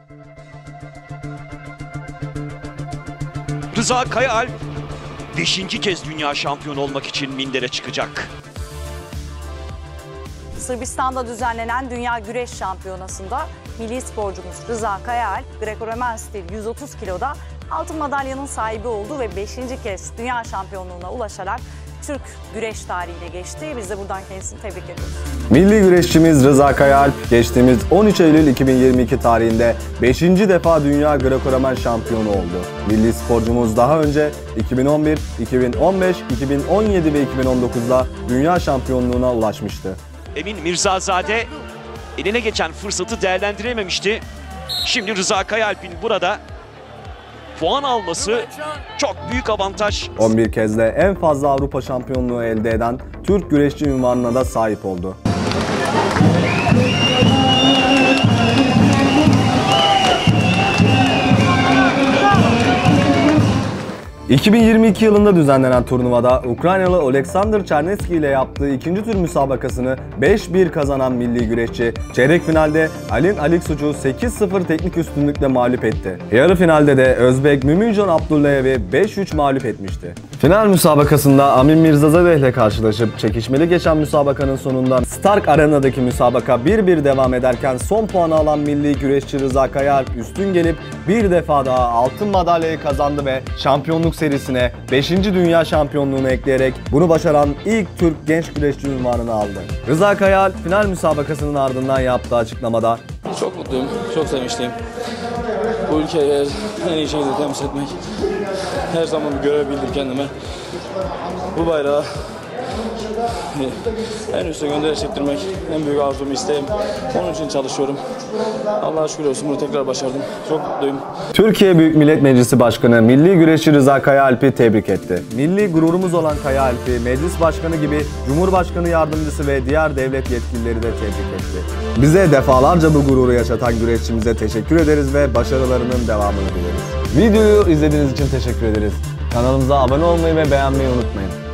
Rıza Kayaalp 5. kez dünya şampiyonu olmak için mindere çıkacak. Sırbistan'da düzenlenen Dünya Güreş Şampiyonası'nda milli sporcumuz Rıza Kayaalp, Greco-Romen stil 130 kiloda altın madalyanın sahibi oldu ve 5. kez dünya şampiyonluğuna ulaşarak Türk güreş tarihine geçti. Biz de buradan kendisini tebrik ediyoruz. Milli güreşçimiz Rıza Kayaalp geçtiğimiz 13 Eylül 2022 tarihinde 5. defa Dünya Greco-Romen şampiyonu oldu. Milli sporcumuz daha önce 2011, 2015, 2017 ve 2019'da dünya şampiyonluğuna ulaşmıştı. Emin Mirzazade eline geçen fırsatı değerlendirememişti. Şimdi Rıza Kayaalp'in burada puan alması çok büyük avantaj. 11 kez de en fazla Avrupa şampiyonluğu elde eden Türk güreşçi unvanına da sahip oldu. ...2022 yılında düzenlenen turnuvada Ukraynalı Oleksandr Chernetski ile yaptığı ikinci tur müsabakasını 5-1 kazanan milli güreşçi çeyrek finalde Alin Aliksuc'u 8-0 teknik üstünlükle mağlup etti. Yarı finalde de Özbek Müminjon Abdullayev'i 5-3 mağlup etmişti. Final müsabakasında Amin Mirzazadeh ile karşılaşıp çekişmeli geçen müsabakanın sonunda Stark Arena'daki müsabaka 1-1 devam ederken son puanı alan milli güreşçi Rıza Kayaalp üstün gelip bir defa daha altın madalyayı kazandı ve şampiyonluk serisine 5. dünya şampiyonluğunu ekleyerek bunu başaran ilk Türk genç güreşçi unvanını aldı. Rıza Kayaalp final müsabakasının ardından yaptığı açıklamada "Çok mutluyum, çok sevinçliyim. Bu ülkeyi en iyi şekilde temsil etmek, her zaman bir görev bildim kendime. Bu bayrağı en üste göndere çektirmek en büyük arzum, isteğim. Onun için çalışıyorum. Allah'a şükür olsun, bunu tekrar başardım. Çok mutluyum." Türkiye Büyük Millet Meclisi Başkanı milli güreşçi Rıza Kayaalp'i tebrik etti. Milli gururumuz olan Kayaalp'i meclis başkanı gibi Cumhurbaşkanı yardımcısı ve diğer devlet yetkilileri de tebrik etti. Bize defalarca bu gururu yaşatan güreşçimize teşekkür ederiz ve başarılarının devamını dileriz. Videoyu izlediğiniz için teşekkür ederiz. Kanalımıza abone olmayı ve beğenmeyi unutmayın.